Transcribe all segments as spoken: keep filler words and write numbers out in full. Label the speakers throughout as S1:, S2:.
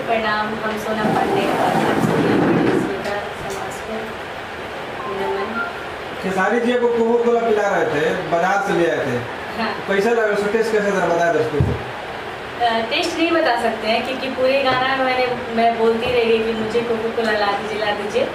S1: प्रणाम। हम सोना पांडे और हम श्वेता समाज को नमन।
S2: खेसारी जी को कोको कोला पिला रहे थे, बाजार से ले आए थे।
S1: हाँ।
S2: कैसा लगा उसका टेस्ट कैसा था, बताया दर्शकों को।
S1: टेस्ट नहीं बता सकते हैं क्योंकि पूरे गाना में मैंने मैं बोलती रही कि मुझे कोको कोला ला दीजिए ला दीजिए।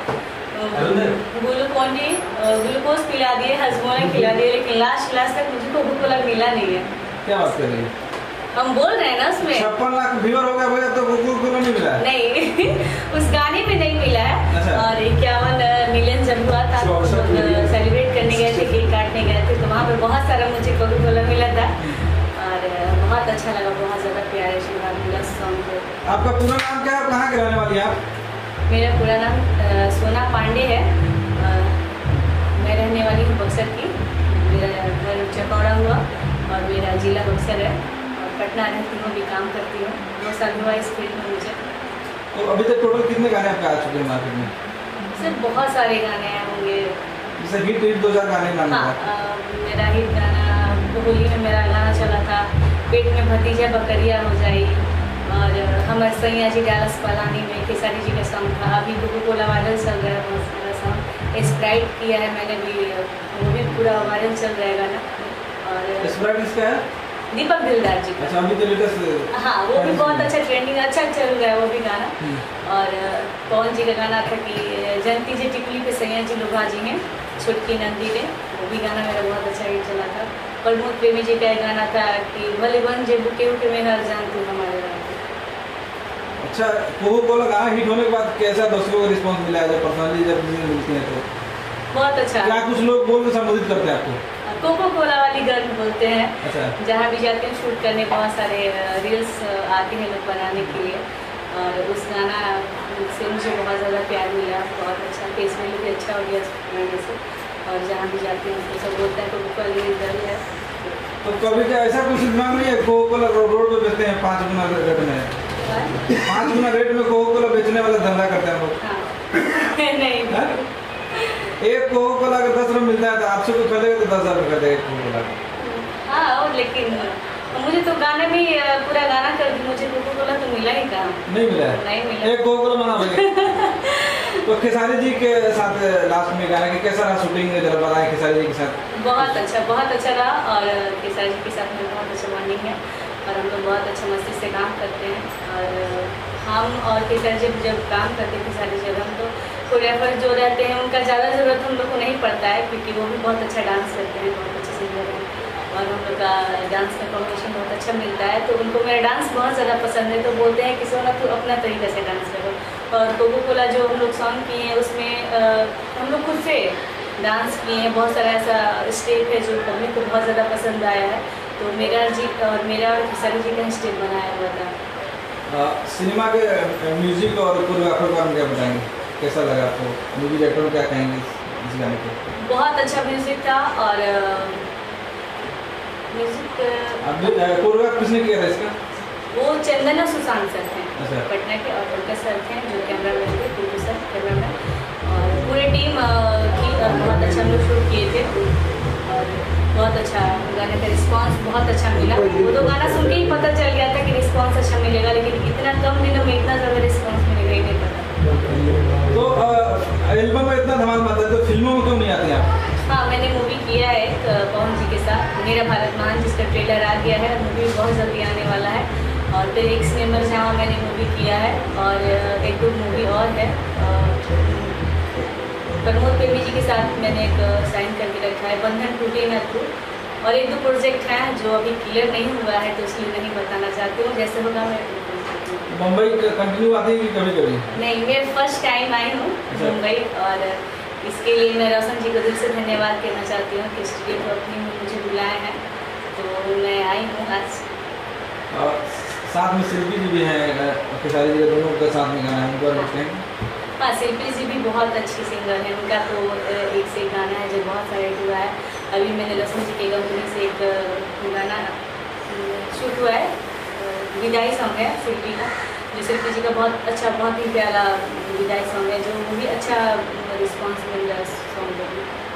S1: ग्लूकोन डी ग्लूकोज पिला दिए, हजमोला खिला दिए, लेकिन लास्ट लास्ट तक मुझे कोको कोला मिला नहीं है।
S2: क्या बात कर रही है?
S1: हम बोल रहे हैं ना उसमें
S2: छप्पन लाख व्यूअर हो गया भैया, तो कोको कोला नहीं मिला?
S1: नहीं उस गाने में नहीं मिला है।
S2: अच्छा।
S1: और इक्यावन मिलियन जब हुआ था तो सेलिब्रेट करने गए थे, केक काटने गए थे, तो वहाँ पे बहुत सारा मुझे कोको कोला मिला था और बहुत अच्छा लगा, बहुत ज़्यादा प्यारे आशीर्वाद मिला सॉन्ग।
S2: आपका पूरा नाम क्या है, कहाँ के रहने वाली हैं आप?
S1: मेरा पूरा नाम सोना पांडे है। मैं रहने वाली हूँ बक्सर की, मेरा घर चकौड़ा हुआ और मेरा जिला बक्सर है और पटना रहती हूँ, भी काम करती हूँ। दो साल हुआ इस फील्ड में मुझे।
S2: तो अभी तक टोटल कितने गाने आपके आ चुके हैं मार्केट में?
S1: सर बहुत सारे गाने आए होंगे।
S2: जैसे हिट हिट दो हजार गाने नाम
S1: हाँ, आ, मेरा हिट गाना होली में मेरा गाना चला था, पेट में भतीजा बकरिया हो जाई, और हमारे सैया जी डालस पलानी में खेसारी जी का सॉन्ग था। अभी कोको कोला वायरल चल रहा है बहुत सारा सॉन्ग। स्प्राइट किया है मैंने भी, वो भी पूरा वायरल चल रहा है गाना। और
S2: स्प्राइट किसका है?
S1: दीपक दिलदार जी का।
S2: अच्छा, अभी तो लेटेस्ट।
S1: हाँ, वो भी बहुत अच्छा ट्रेंडिंग अच्छा चल रहा है वो भी गाना। और पवन जी का गाना था कि जनती जी टिकली पे सैया जी लोभा जी हैं छुटकी नंदी ने, वो भी गाना मेरा बहुत अच्छा हिट चला था। प्रमोद प्रेमी जी का एक गाना था कि भले बन जे बुके उके में हर जान तू हमारे गाना।
S2: अच्छा, कोको कोला गाना हिट होने के बाद कैसा दर्शकों का रिस्पांस मिला है, जब पर्सनली जब मिलती है तो?
S1: बहुत अच्छा।
S2: क्या कुछ लोग बोल के संबोधित करते हैं आपको?
S1: कोको कोला वाली गर्ल बोलते हैं।
S2: अच्छा।
S1: जहाँ भी जाते हैं शूट करने, बहुत सारे रील्स आते हैं लोग बनाने के लिए, और उस गाना से मुझे बहुत ज़्यादा प्यार मिला, बहुत अच्छा फेस वैल्यू भी अच्छा हो गया उस गाने से। और जहाँ भी जाते हैं तो सब बोलते हैं कोको कोला ये गर्ल है।
S2: तो कभी क्या ऐसा कुछ दिमाग नहीं है कोको कोला रोड पे बेचते हैं पाँच गुना रेट में? पाँच गुना रेट में कोको कोला बेचने वाला धंधा करते हैं लोग।
S1: हाँ। नहीं
S2: है? एक कोको कोला का दस रुपये मिलता है, तो आपसे कोई खरीदेगा तो दस हजार रुपये खरीदेगा एक कोको कोला का।
S1: हाँ, और लेकिन मुझे तो गाने में ही पूरा गाना कर दी, मुझे कोको कोला तो मिला ही कहाँ?
S2: नहीं मिला है?
S1: नहीं मिला।
S2: एक कोको कोला मंगा भाई। तो खेसारी जी के साथ लास्ट में गाने की कैसा रहा शूटिंग, जरा बताएं खेसारी जी के साथ।
S1: बहुत अच्छा बहुत अच्छा रहा, और खेसारी जी के साथ में बहुत अच्छा बॉन्डिंग है और हम लोग बहुत अच्छा मस्ती से काम करते हैं। और हम और खेसारी जी जब काम करते हैं खेसारी जी, हम तो कोरियोग्राफर जो रहते हैं उनका ज़्यादा ज़रूरत हम लोग को नहीं पड़ता है, क्योंकि वो भी बहुत अच्छा डांस करते हैं, बहुत अच्छे सिंगर हैं और हम लोग का डांस का कॉम्बिनेशन बहुत अच्छा मिलता है। तो उनको मेरा डांस बहुत ज़्यादा पसंद है, तो बोलते हैं कि सोना तू अपना तरीके से डांस करो। और कोको कोला जो हम लोग सॉन्ग किए हैं उसमें आ, हम लोग खुद से डांस किए हैं, बहुत सारा ऐसा स्टेप है जो पब्लिक को बहुत ज़्यादा पसंद आया है। तो मेरा जी और मेरा और खेसारी जी का स्टेप बनाया हुआ था।
S2: आ, सिनेमा के म्यूजिक और कोरियोग्राफर का हम क्या बताएंगे, कैसा लगा आपको? म्यूजिक डायरेक्टर क्या कहेंगे इस गाने को?
S1: बहुत अच्छा म्यूजिक था। और म्यूजिक
S2: कोरियोग्राफ किसने किया था इसका?
S1: वो चंदना सुशांत सर हैं।
S2: अच्छा।
S1: पटना के, और उनका सर थे जो कैमरा मैन थे, प्रोड्यूसर कैमरा मैन, और पूरी टीम की बहुत अच्छा हम लोग शूट किए थे और बहुत अच्छा गाने का रिस्पांस बहुत अच्छा मिला। वो तो गाना सुन के ही पता चल गया था कि रिस्पांस अच्छा मिलेगा, लेकिन इतना कम दिनों में इतना ज़्यादा रिस्पांस मिलेगा ही नहीं पता।
S2: तो एल्बम में इतना धमाल मचा है, तो फिल्मों में क्यों नहीं आते आप?
S1: हाँ, मैंने मूवी किया है एक पवन जी के साथ, मेरा भारत महान, जिसका ट्रेलर आ गया है। मूवी बहुत जल्दी आने वाला है। और फिर एक सिनेमर जहाँ मैंने मूवी किया है, और एक दो मूवी और है। प्रमोद प्रेमी जी के साथ मैंने एक साइन करके रखा है, बंधन टूटे न तू। और एक दो प्रोजेक्ट हैं जो अभी क्लियर नहीं हुआ है, तो इसलिए नहीं बताना चाहती हूँ। जैसे होगा मैं
S2: मुंबई कंटिन्यू आती है कभी कभी?
S1: नहीं, मैं फर्स्ट टाइम आई हूँ मुंबई, और इसके लिए मैं रोशन जी को दिल से धन्यवाद कहना चाहती हूँ कि स्टूडियो को अपनी मुझे बुलाया है, तो मैं आई हूँ आज।
S2: और साथ में शिल्पी जी भी हैं, खेसारी जी दोनों के साथ में गाना है, उनका लिखते हैं।
S1: हाँ, शिल्पी जी भी बहुत अच्छी सिंगर हैं, उनका तो एक से एक गाना है जो बहुत सारा हिट हुआ है। अभी मैंने रोशन जी के कंपनी से एक गाना शूट हुआ है, विदाई सॉन्ग है शिल्पी का, जो शिल्पी जी का बहुत अच्छा बहुत ही प्यारा विदाई सॉन्ग है, जो वो भी अच्छा रिस्पॉन्स मिल रहा है उस सॉन्ग को भी।